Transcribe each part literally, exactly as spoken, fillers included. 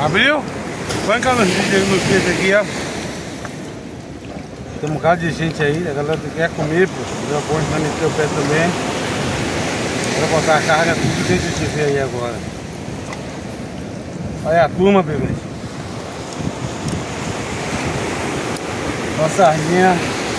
Abriu? Banca nos vídeos no feed aqui, ó. Tem um bocado de gente aí, a galera quer comer, pô. Deu ponto vai meter o pé também. Pra botar a carga, tudo deixa eu te ver aí agora. Olha a turma, bebê. Olha a sardinha.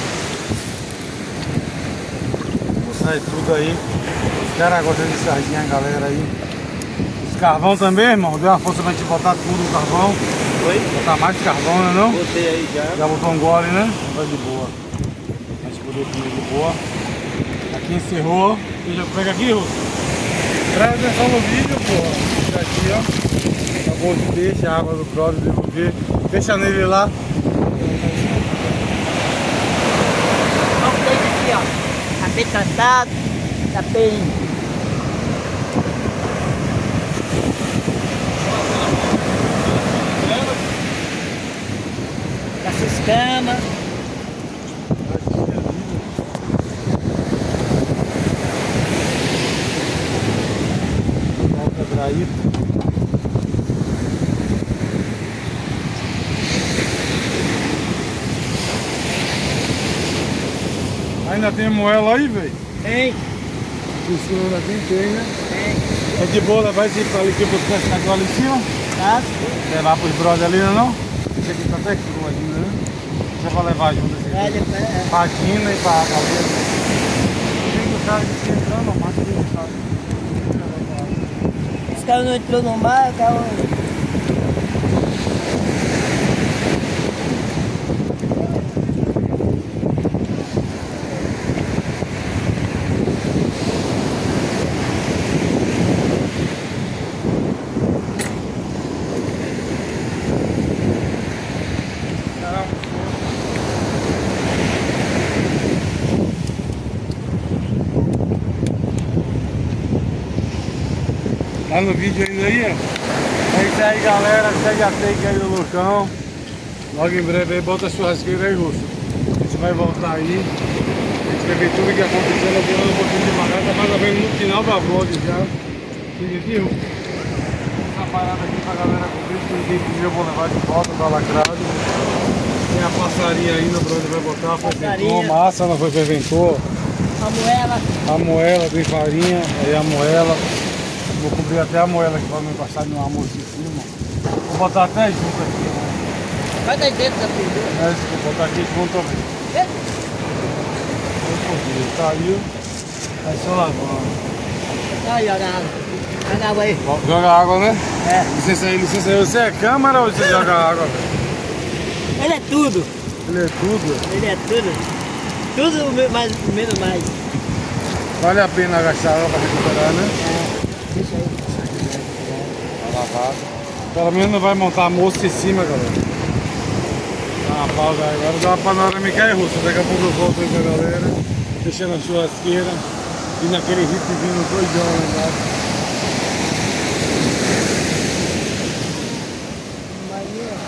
Vou mostrar tudo aí. Os caras gostam de sardinha, a galera aí. Os carvão também, irmão. Deu uma força pra gente botar tudo no carvão. Oi? Botar mais carvão, né não? Botei aí já. Já botou um gole, né? Vai de boa. A gente poder comer de boa. Aqui encerrou. Já pega aqui, Russo. Presta atenção no vídeo, pô. Aqui, ó. Acabou de peixe, a água do brother, devolver. Deixa nele lá. Olha o peixe aqui, ó. Tá bem tratado, tá bem. Tá sem escama. Aí. Ainda tem moela aí, velho? Tem. Em cima ainda tem, tem, né? Tem. É de boa levar esse pra ali aqui pro pescador ali em cima? Tá? Levar pros brothers ali, não? Esse aqui tá até cru ainda, né? Já pra levar junto esse É, aqui. depois, é. Pra Quina e pra Caldeira. Tem que o cara de entrando, mas tem que o cara. Os caras não entrou no mar, o cara... Tá no vídeo ainda aí, ó. É isso aí, galera. Segue a take aí do Lucão. Logo em breve aí, bota a churrasqueira aí, Russo. A gente vai voltar aí. A gente vai ver tudo que aconteceu. Eu vou um pouquinho devagar. Tá mais ou menos no final da vlog já. Fica aqui, Russo. Essa parada aqui pra galera comer. Se ninguém comer, eu vou levar de volta, tá lacrado. Tem a passarinha ainda, o brother vai botar. Ferventou, massa, não foi ferventou. A moela. A moela, tem farinha. Aí a moela. Vou cobrir até a moela aqui pra não encostar no almoço em cima. Vou botar até junto aqui, né? Vai daí dentro da pintura. É, vou botar aqui junto também. É? Caiu. Vai só lavando. Aí, joga água. Joga água aí. Joga água, né? É. Licença aí, licença aí. Você é câmera ou você joga água, velho? Ele é tudo. Ele é tudo. Ele é tudo. Tudo mais, menos mais. Vale a pena gastar água pra recuperar, né? É. Deixa aí. Tá lavado. Pelo menos não vai montar a moça em cima, galera. Dá uma pausa aí agora, dá uma panorâmica aí, Russo. Daqui a pouco eu volto aí com a galera. Deixando a churrasqueira. E naquele ritmozinho doidão lá embaixo.